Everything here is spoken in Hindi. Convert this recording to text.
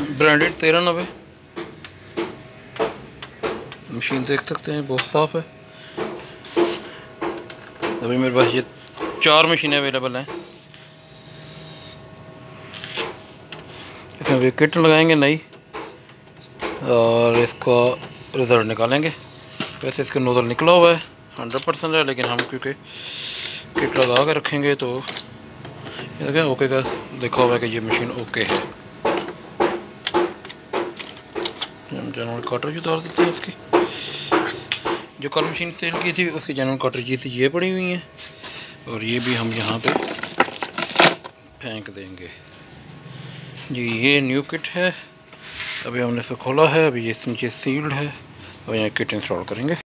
ब्रांडेड 1390। मशीन देख सकते हैं बहुत साफ़ है। अभी मेरे पास ये 4 मशीनें अवेलेबल हैं। इसमें अभी किट लगाएंगे नई और इसका रिज़ल्ट निकालेंगे। वैसे इसका नोज़ल निकला हुआ है 100% है, लेकिन हम क्योंकि किट लगा के रखेंगे तो ये देखें ओके का देखा हुआ है कि ये मशीन ओके है। हम जनरल कार्ट्रिज उतार देते हैं उसकी। जो कल मशीन सेल की थी उसकी जनरल कार्ट्रिज थी, ये पड़ी हुई हैं और ये भी हम यहाँ पे फेंक देंगे जी। ये न्यू किट है, अभी हमने इसे खोला है, अभी ये नीचे सील्ड है और यहाँ किट इंस्टॉल करेंगे।